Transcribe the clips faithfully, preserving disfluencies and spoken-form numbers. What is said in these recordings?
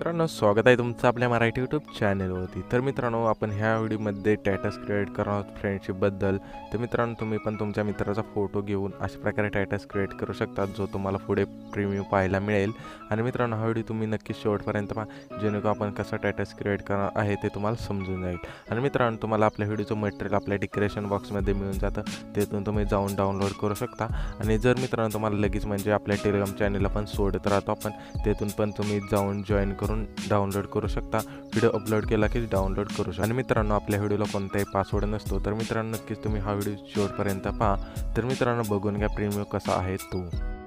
मित्रांनो, स्वागत आहे तुमचं आपल्या मराठी यूट्यूब चॅनलवरती। तर मित्रांनो, आपण ह्या व्हिडिओमध्ये स्टॅटस क्रिएट करणार आहोत फ्रेंडशिपबद्दल। तर मित्रांनो, तुम्ही पण तुमच्या मित्राचा फोटो घेऊन अशा प्रकारे स्टॅटस क्रिएट करू शकता, जो तुम्हाला पुढे प्रीमियम पाहायला मिळेल। आणि मित्रांनो, हा व्हिडिओ तुम्ही नक्की शेवटपर्यंत पहा, जेणेकरून आपण कसं स्टॅटस क्रिएट करणार आहे ते तुम्हाला समजून जाईल। आणि मित्रांनो, तुम्हाला आपल्या व्हिडिओचं मटेरियल आपल्या डिस्क्रिप्शन बॉक्समध्ये मिळून जातं, तेथून तुम्ही जाऊन डाउनलोड करू शकता। आणि जर मित्रांनो तुम्हाला लगेच म्हणजे आपल्या टेलिग्राम चॅनलला पण सोडत राहतो आपण, तेथून पण तुम्ही जाऊन जॉईन करून डाउनलोड करू शकता। व्हिडिओ अपलोड केला की डाउनलोड करू शकता। आणि मित्रांनो, आपल्या व्हिडिओला कोणताही पासवर्ड नसतो, तर मित्रांनो नक्कीच तुम्ही हा व्हिडिओ शेवटपर्यंत पहा। तर मित्रांनो, बघून घ्या प्रीमियम कसा आहे तो।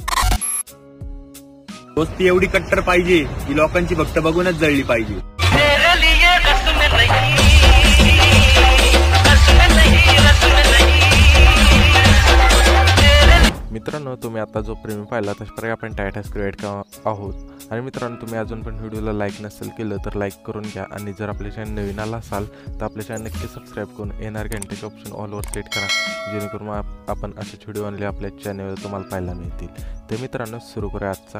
दोस्ती एवढी कट्टर पाहिजे की लोकांची भक्त बघूनच जळली पाहिजे। मित्रांनो, तुम्ही आता जो प्रीमियम पाहिला तशाप्रकारे आपण स्टॅटस क्रिएट करणार आहोत। आणि मित्रांनो, तुम्ही अजून पण व्हिडिओला लाईक नसेल केलं तर लाईक करून घ्या। आणि जर आपल्या चॅनल नवीन आला असाल तर आपल्या चॅनल नक्की सबस्क्राईब करून येणार घंटेचे ऑप्शन ऑलवर सेट करा, जेणेकरून आपण असेच व्हिडिओ आणले आपल्या चॅनलवर तुम्हाला पाहायला मिळतील। तर मित्रांनो, सुरू करूया आजचा।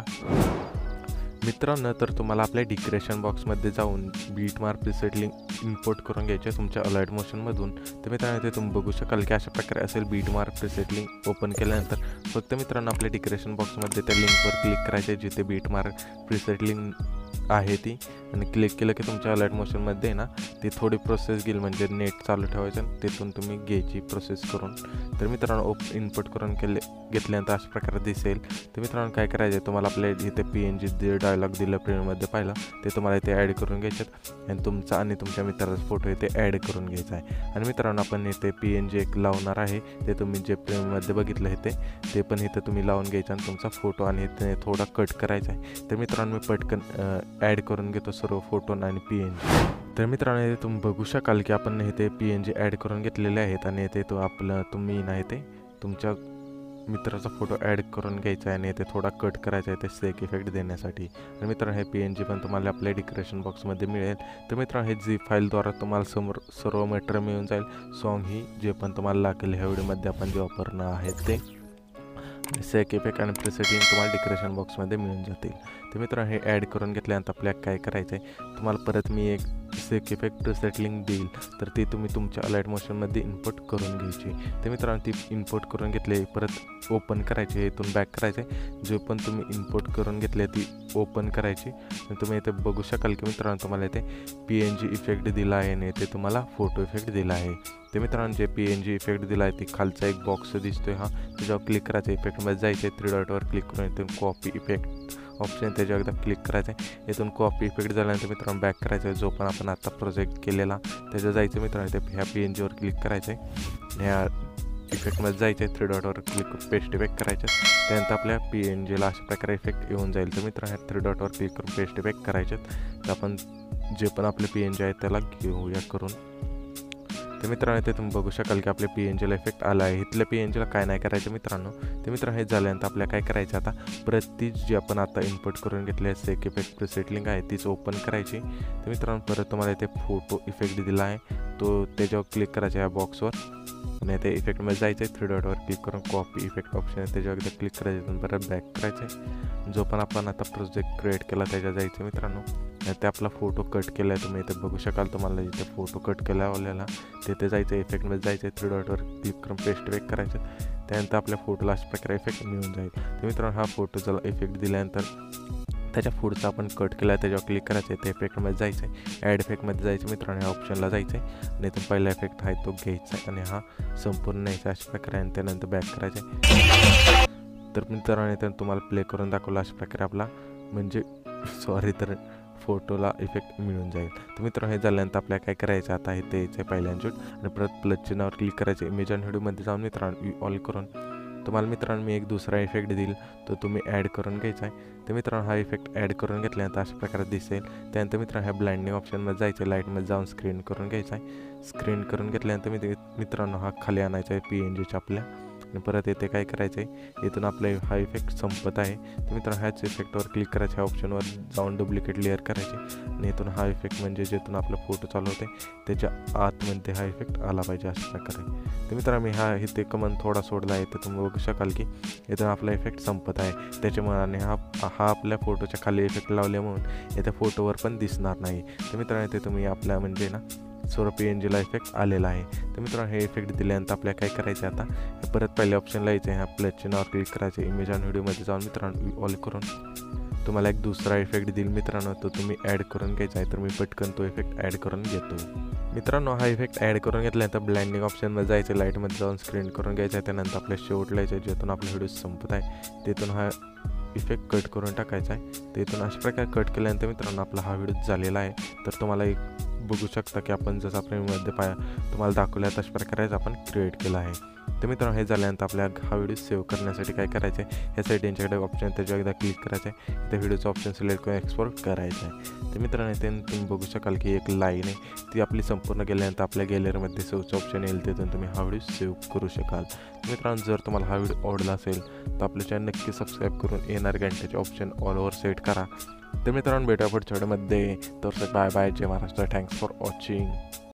मित्रांनो, तर तुम्हाला आपल्या डिस्क्रिप्शन बॉक्समध्ये जाऊन beat mark preset link import करून घ्यायचे तुमच्या अलाइट मोशनमधून। तर मित्रांनो, ते तुम्ही बघू शकाल की अशा प्रकारे असेल beat mark preset link. Open केल्यानंतर फक्त मित्रांनो आपल्या डिस्क्रिप्शन बॉक्समध्ये त्या लिंकवर क्लिक करायचे, जिथे बीट मार्क प्रीसेट लिंक आहे ती। आणि क्लिक केलं की तुमच्या अलाइट मोशनमध्ये ना ती थोडी प्रोसेस घेईल, म्हणजे नेट चालू ठेवायचं, तिथून तुम्ही घ्यायची प्रोसेस करून। तर मित्रांनो, ओप इनपुट करून केले घेतल्यानंतर अशा प्रकारे दिसेल। तर मित्रांनो, काय करायचं आहे, तुम्हाला आपल्या इथे पी एन जी जे डायलॉग दिलं प्रीमियममध्ये पाहिलं ते तुम्हाला इथे ॲड करून घ्यायच्यात, आणि तुमचा आणि तुमच्या मित्राचा फोटो इथे ॲड करून घ्यायचा आहे। आणि मित्रांनो, आपण इथे पी एन जी एक लावणार आहे, ते तुम्ही जे प्रीमियममध्ये बघितलं आहे ते ते पण इथं तुम्ही लावून घ्यायचं, आणि तुमचा फोटो आणि इथे थोडा कट करायचा आहे। तर मित्रांनो, मी पटकन ॲड करून घेतो सर्व फोटो आणि पी एन जी। तर मित्रांनो, इथे तुम्ही बघू शकाल की आपण इथे पी एन जी ॲड करून घेतलेले आहेत, आणि इथे तो आपलं तुम्ही ना इथे तुमच्या मित्राचा फोटो ॲड करून घ्यायचा आहे, आणि इथे थोडा कट करायचा आहे ते सेक इफेक्ट देण्यासाठी। आणि मित्रांनो, हे पी एन जी पण तुम्हाला आपल्या डिस्क्रिप्शन बॉक्समध्ये मिळेल। तर मित्रांनो, हे जी फाईलद्वारा तुम्हाला समोर सर्व मटेरियल मिळून जाईल, सॉन्ग ही जे पण तुम्हाला लागेल ह्या व्हिडिओमध्ये आपण जे वापरणार आहेत ते सेक इफेक्ट आणि प्रीसेटिंग तुम्हाला डिस्क्रिप्शन बॉक्समध्ये मिळून जातील। तर मित्रांनो, हे ॲड करून घेतल्यानंतर आपल्याला काय करायचं आहे, तुम्हाला परत मी एक सेक इफेक्ट प्रीसेट लिंक देईल, तर ती तुम्ही तुमच्या अलाइट मोशनमध्ये इनपुट करून घ्यायची। तर मित्रांनो, ती इनपुट करून घेतले परत ओपन करायचे, इथून बॅक करायचे, जे पण तुम्ही इनपुट करून घेतले ती ओपन करायची। आणि तुम्ही इथे बघू शकाल की मित्रांनो, तुम्हाला इथे पी एन जी इफेक्ट दिला आहे आणि इथे तुम्हाला फोटो इफेक्ट दिला आहे। ते मित्रांनो, J P N G effect दिला आहे ती खालचा एक बॉक्स दिसतोय, हा त्याच्यावर क्लिक करायचं, इफेक्टमध्ये जायचं, थ्री डॉटवर क्लिक करून इथून कॉपी इफेक्ट ऑप्शन त्याच्यावर एकदा क्लिक करायचं आहे। इथून कॉपी इफेक्ट झाल्यानंतर मित्रांनो बॅक करायचं आहे, जो पण आपण आता प्रोजेक्ट केलेला त्याचं जायचं मित्रांनो, इथे ह्या पी एन जीवर क्लिक करायचं आहे, ह्या इफेक्टमध्ये जायचं आहे, थ्री डॉटवर क्लिक पेस्ट इफेक्ट करायचं, त्यानंतर आपल्या पी एन जीला अशा प्रकारे इफेक्ट येऊन जाईल। तर मित्रांनो, ह्या थ्री डॉटवर क्लिक करून पेस्ट इफेक्ट करायचे, तर आपण जे पण आपले पी एन जी आहेत त्याला घेऊया करून। तर मित्रांनो, इथे तुम्ही बघू शकाल की आपल्या पी एन जीला इफेक्ट आला आहे। इथल्या पी एन जीला काय नाही करायचं मित्रांनो। तर मित्रांनो, हे झाल्यानंतर आपल्याला काय करायचं, आता परत तीच जी आपण आता इनपुट करून घेतली आहे सेक इफेक्ट प्रीसेट लिंक आहे तीच ओपन करायची। तर मित्रांनो, परत तुम्हाला इथे फोटो इफेक्ट दिला आहे, तो त्याच्यावर क्लिक करायचा ह्या बॉक्सवर, आणि ते इफेक्टमध्ये जायचं आहे, थ्री डॉटवर क्लिक करून कॉपी इफेक्ट ऑप्शन आहे त्याच्यावर एकदा क्लिक करायचं, परत बॅक करायचं आहे, जो पण आपण आता प्रोजेक्ट क्रिएट केला त्याच्या जायचं मित्रांनो। ते आपला फोटो कट केला आहे, तुम्ही इथे बघू शकाल, तुम्हाला इथे फोटो कट केल्यावाल्याला तिथे जायचं, इफेक्टमध्ये जायचं, थ्री डॉटवर क्लिक करून पेस्ट इफेक्ट करायचं, त्यानंतर आपल्या फोटोला अशा प्रकारे इफेक्ट मिळून जाईल। तर मित्रांनो, हा फोटोचा इफेक्ट दिल्यानंतर त्याच्या पुढचा आपण कट केला आहे त्याच्यावर क्लिक करायचं आहे, ते इफेक्टमध्ये जायचं आहे, ॲड इफेक्टमध्ये जायचं मित्रांनो, ह्या ऑप्शनला जायचं आहे, आणि इथून पहिला इफेक्ट आहे तो घ्यायचा आहे, आणि हा संपूर्ण न्यायचा अशा प्रकारे, आणि त्यानंतर बॅक करायचं आहे। तर मित्रांनो, इथं तुम्हाला प्ले करून दाखवला अशा प्रकारे आपला म्हणजे सॉरी तर फोटोला इफेक्ट मिळून जाईल। तर मित्रांनो, हे झाल्यानंतर आपल्याला काय करायचं, आता हे ते यायचं पहिल्यांदा आणि परत प्लस चिन्हावर क्लिक करायचं, इमेज आणि व्हिडिओमध्ये जाऊन मित्रांनो ऑल करून तुम्हाला मित्रांनो मी एक दुसरा इफेक्ट देईल, तो तुम्ही ॲड करून घ्यायचा आहे। तर मित्रांनो, हा इफेक्ट ॲड करून घेतल्यानंतर अशा प्रकारे दिसेल। त्यानंतर मित्रांनो, ह्या ब्लाइंडिंग ऑप्शनमध्ये जायचं, लाईटमध्ये जाऊन स्क्रीन करून घ्यायचा आहे। स्क्रीन करून घेतल्यानंतर मी मित्रांनो हा खाली आणायचा आहे पी एन जीच्या आपल्या, आणि परत येथे काय करायचं आहे, इथून आपला हा इफेक्ट संपत आहे। तर मित्रांनो, ह्याच इफेक्टवर क्लिक करायचं, ह्या ऑप्शनवर जाऊन डुप्लिकेट लेअर करायचे, आणि इथून हा इफेक्ट म्हणजे जिथून आपला फोटो चालू होते त्याच्या आतमध्ये हा इफेक्ट आला पाहिजे अशा प्रकारे। तर मित्रांनो, मी हा इथे कमन थोडा सोडला आहे, तर तुम्ही बघू शकाल की इथून आपला इफेक्ट संपत आहे, त्याच्यामुळे आणि हा हा आपल्या फोटोच्या खाली इफेक्ट लावल्यामुळे इथे फोटोवर पण दिसणार नाही. तर मित्रांनो इथे तुम्ही आपल्या म्हणजे ना सर्व पी एन जीला इफेक्ट आलेला आहे. तर मित्रांनो हे इफेक्ट दिल्यानंतर आपल्याला काय करायचं आता, हे परत पहिल्या ऑप्शनला यायचं आहे, ह्या प्लस चिन्हावर क्लिक करायचं, इमेज आणि व्हिडिओमध्ये जाऊन मित्रांनो ऑल करून तुम्हाला एक दुसरा इफेक्ट देईल मित्रांनो, तो तुम्ही ॲड करून घ्यायचा आहे. तर मी पटकन तो इफेक्ट ॲड करून घेतो. मित्रांनो हा इफेक्ट ॲड करून घेतल्यानंतर ब्लँडिंग ऑप्शनमध्ये जायचं, लाईटमध्ये जाऊन स्क्रीन करून घ्यायचं आहे. त्यानंतर आपल्या शेवटला यायचं जिथून आपला व्हिडिओ संपत आहे तिथून हा इफेक्ट कट करून टाकायचा आहे. तिथून अशा प्रकारे कट केल्यानंतर मित्रांनो आपला हा व्हिडिओ झालेला आहे. तर तुम्हाला एक बघू शकता की आपण जसं प्रेमीमध्ये पाया तुम्हाला दाखवल्या तशा प्रकारेच आपण क्रिएट केला आहे. तर मित्रांनो हे झाल्यानंतर आपल्या हा व्हिडिओ सेव्ह करण्यासाठी काय करायचं आहे, ह्यासाठी यांच्याकडे ऑप्शन त्याच्यावर एकदा क्लिक करायचं आहे. त्या व्हिडिओचं ऑप्शन सिलेक्ट करून एक्सपोर्ट करायचं आहे. तर मित्रांनो इथे तुम्ही बघू शकाल की एक लाईन आहे, ती आपली संपूर्ण गेल्यानंतर आपल्या गॅलरीमध्ये सेव्हचं ऑप्शन येईल, तिथून तुम्ही हा व्हिडिओ सेव्ह करू शकाल. मित्रांनो जर तुम्हाला हा व्हिडिओ आवडला असेल तर आपल्या चॅनल नक्की सबस्क्राईब करून येणार घंटेचे ऑप्शन ऑल ओव्हर सेट करा. तर मित्रांनो भेटूया पुढच्या व्हिडिओमध्ये. तर बाय बाय, जय महाराष्ट्र, थँक्स फॉर वॉचिंग.